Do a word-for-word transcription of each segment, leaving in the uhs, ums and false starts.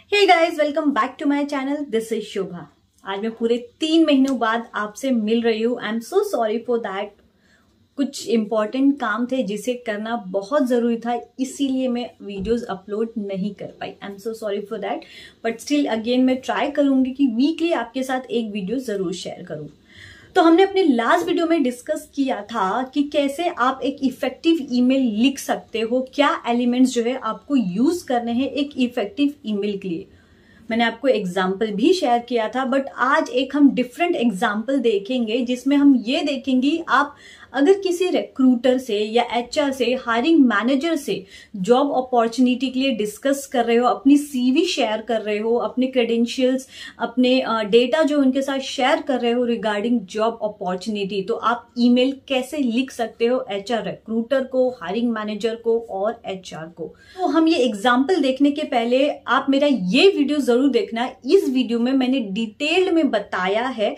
Hey guys, welcome back to my channel. This is Shobha. आज मैं पूरे तीन महीनों बाद आपसे मिल रही हूँ। I am so sorry for that. कुछ इम्पोर्टेंट काम थे जिसे करना बहुत जरूरी था, इसीलिए मैं वीडियोस अपलोड नहीं कर पाई। I am so sorry for that, but still again मैं ट्राई करूंगी कि वीकली आपके साथ एक वीडियो जरूर शेयर करूं। तो हमने अपने लास्ट वीडियो में डिस्कस किया था कि कैसे आप एक इफेक्टिव ईमेल लिख सकते हो, क्या एलिमेंट्स जो है आपको यूज करने हैं एक इफेक्टिव ईमेल के लिए। मैंने आपको एग्जाम्पल भी शेयर किया था, बट आज एक हम डिफरेंट एग्जाम्पल देखेंगे जिसमें हम ये देखेंगे आप अगर किसी रिक्रूटर से या एचआर से, हायरिंग मैनेजर से जॉब अपॉर्चुनिटी के लिए डिस्कस कर रहे हो, अपनी सीवी शेयर कर रहे हो, अपने क्रेडेंशियल्स, अपने डेटा जो उनके साथ शेयर कर रहे हो रिगार्डिंग जॉब अपॉर्चुनिटी, तो आप ईमेल कैसे लिख सकते हो एचआर रिक्रूटर को, हायरिंग मैनेजर को और एचआर को। तो हम ये एग्जाम्पल देखने के पहले आप मेरा ये वीडियो जरूर देखना। इस वीडियो में मैंने डिटेल्ड में बताया है,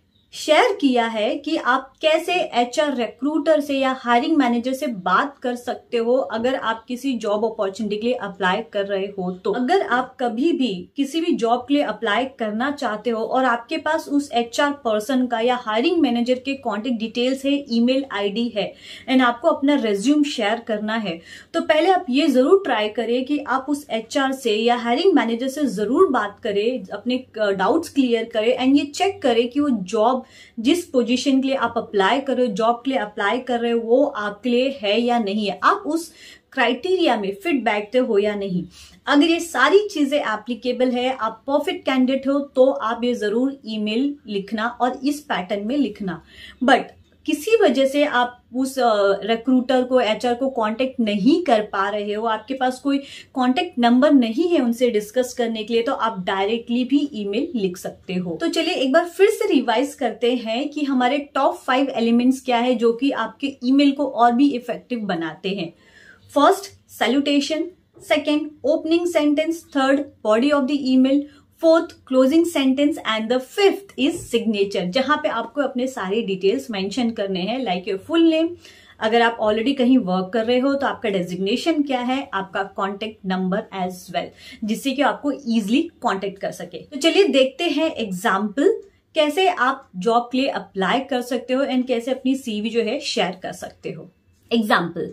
शेयर किया है कि आप कैसे एचआर रिक्रूटर से या हायरिंग मैनेजर से बात कर सकते हो अगर आप किसी जॉब अपॉर्चुनिटी के लिए अप्लाई कर रहे हो। तो अगर आप कभी भी किसी भी जॉब के लिए अप्लाई करना चाहते हो और आपके पास उस एचआर पर्सन का या हायरिंग मैनेजर के कॉन्टेक्ट डिटेल्स है, ईमेल आईडी है एंड आपको अपना रेज्यूम शेयर करना है, तो पहले आप ये जरूर ट्राई करें कि आप उस एचआर से या हायरिंग मैनेजर से जरूर बात करें, अपने डाउट्स क्लियर करें एंड ये चेक करें कि वो जॉब जिस पोजीशन के लिए आप अप्लाई कर रहे हो, जॉब के लिए अप्लाई कर रहे हो, वो आपके लिए है या नहीं है, आप उस क्राइटेरिया में फिट बैठते हो या नहीं। अगर ये सारी चीजें एप्लीकेबल है, आप परफेक्ट कैंडिडेट हो, तो आप ये जरूर ईमेल लिखना और इस पैटर्न में लिखना। बट किसी वजह से आप उस रिक्रूटर को, एचआर को कांटेक्ट नहीं कर पा रहे हो, आपके पास कोई कांटेक्ट नंबर नहीं है उनसे डिस्कस करने के लिए, तो आप डायरेक्टली भी ईमेल लिख सकते हो। तो चलिए एक बार फिर से रिवाइज करते हैं कि हमारे टॉप फाइव एलिमेंट्स क्या है जो कि आपके ईमेल को और भी इफेक्टिव बनाते हैं। First, salutation. Second, opening sentence. Third, body of the email. Fourth, closing sentence and the fifth is signature, जहां पे आपको अपने सारे डिटेल्स मेंशन करने हैं, लाइक योर फुल नेम। अगर आप ऑलरेडी कहीं वर्क कर रहे हो तो आपका डेजिग्नेशन क्या है, आपका कॉन्टेक्ट नंबर एज वेल, जिससे कि आपको इजिली कॉन्टेक्ट कर सके। तो चलिए देखते हैं एग्जाम्पल कैसे आप जॉब के लिए अप्लाई कर सकते हो एंड कैसे अपनी सीवी जो है शेयर कर सकते हो। एग्जाम्पल,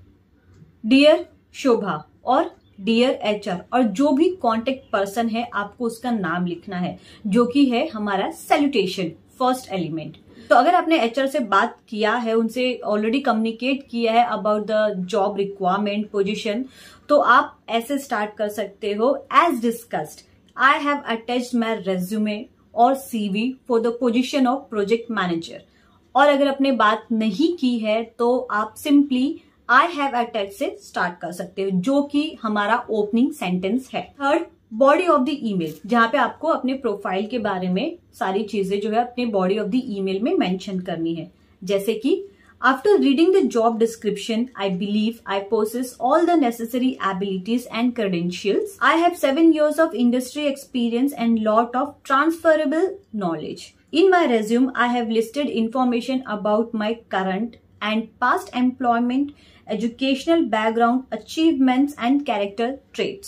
डियर शोभा और डियर एचआर, और जो भी कांटेक्ट पर्सन है आपको उसका नाम लिखना है, जो कि है हमारा सैल्यूटेशन, फर्स्ट एलिमेंट। तो अगर आपने एचआर से बात किया है, उनसे ऑलरेडी कम्युनिकेट किया है about the job requirement, position, तो आप ऐसे स्टार्ट कर सकते हो, as discussed I have attached my resume और CV for the position of project manager. और अगर आपने बात नहीं की है तो आप सिंपली आई हैव अटैच से स्टार्ट कर सकते हो, जो कि हमारा ओपनिंग सेंटेंस है। Third, body of the email, जहां पे आपको अपने प्रोफाइल के बारे में सारी चीजें जो है अपने बॉडी ऑफ द ईमेल में मेंशन करनी है, जैसे कि after reading the job description I believe I possess all the necessary abilities and credentials. I have seven years of industry experience and lot of transferable knowledge. In my resume I have listed information about my current and past employment, educational background, achievements and character traits.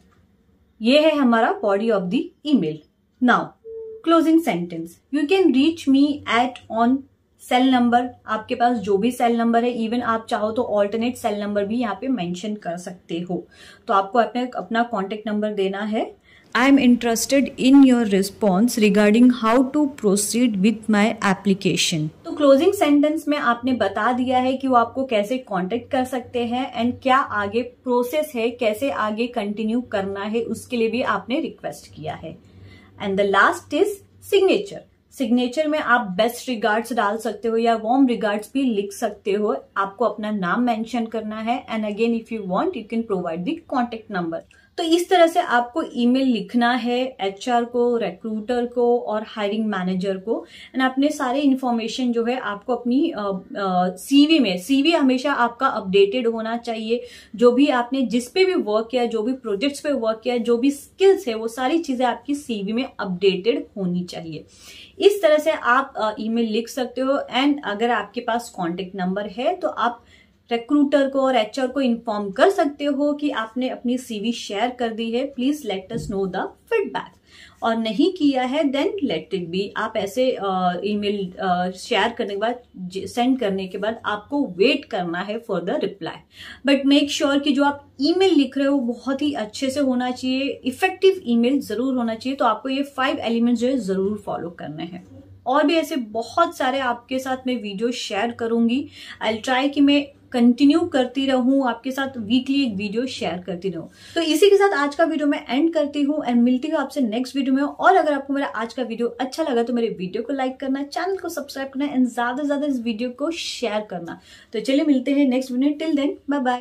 ये है हमारा body of the email. Now, closing sentence. You can reach me at on cell number. आपके पास जो भी cell number है, even आप चाहो तो ऑल्टरनेट सेल नंबर भी यहाँ पे मेंशन कर सकते हो। तो आपको अपने अपना कॉन्टेक्ट नंबर देना है। I am interested in your response regarding how to proceed with my application. तो क्लोजिंग सेंटेंस में आपने बता दिया है कि वो आपको कैसे कांटेक्ट कर सकते हैं एंड क्या आगे प्रोसेस है, कैसे आगे कंटिन्यू करना है, उसके लिए भी आपने रिक्वेस्ट किया है। And the last is signature. Signature में आप बेस्ट रिगार्ड्स डाल सकते हो या वार्म रिगार्ड्स भी लिख सकते हो। आपको अपना नाम मेंशन करना है and again if you want you can provide the contact number. तो इस तरह से आपको ईमेल लिखना है एचआर को, रिक्रूटर को और हायरिंग मैनेजर को, एंड अपने सारे इन्फॉर्मेशन जो है आपको अपनी सीवी में, सीवी हमेशा आपका अपडेटेड होना चाहिए। जो भी आपने जिस पे भी वर्क किया, जो भी प्रोजेक्ट्स पे वर्क किया, जो भी स्किल्स है, वो सारी चीजें आपकी सीवी में अपडेटेड होनी चाहिए। इस तरह से आप ईमेल लिख सकते हो एंड अगर आपके पास कॉन्टेक्ट नंबर है तो आप रिक्रूटर को और एचआर को इन्फॉर्म कर सकते हो कि आपने अपनी सीवी शेयर कर दी है, please let us know the feedback. और नहीं किया है देन लेट इट बी। आप ऐसे ईमेल शेयर करने के बाद, सेंड करने के बाद आपको वेट करना है for the reply. But make sure कि जो आप ईमेल लिख रहे हो बहुत ही अच्छे से होना चाहिए, इफेक्टिव ईमेल जरूर होना चाहिए। तो आपको ये फाइव एलिमेंट्स जो है जरूर फॉलो करने हैं। और भी ऐसे बहुत सारे आपके साथ मैं वीडियो शेयर करूंगी। आई विल ट्राई कि मैं कंटिन्यू करती रहूं, आपके साथ वीकली एक वीडियो शेयर करती रहूं। तो इसी के साथ आज का वीडियो मैं एंड करती हूं एंड मिलती हूं आपसे नेक्स्ट वीडियो में। और अगर आपको मेरा आज का वीडियो अच्छा लगा तो मेरे वीडियो को लाइक करना, चैनल को सब्सक्राइब करना एंड ज्यादा से ज्यादा इस वीडियो को शेयर करना। तो चलिए मिलते हैं next video. Till then bye bye.